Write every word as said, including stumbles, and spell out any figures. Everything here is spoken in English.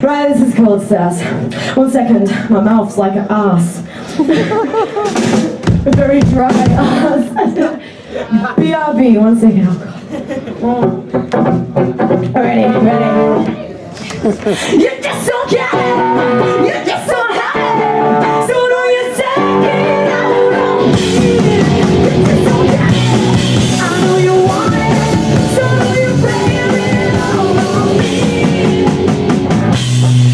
Right, this is called Sass. One second, my mouth's like an ass. A very dry ass. B R B, one second, oh god. Ready, ready. You just don't get it, you just don't have it, so don't you take it, I don't know. You just don't get it, I know you want it, so don't you blame it all on me.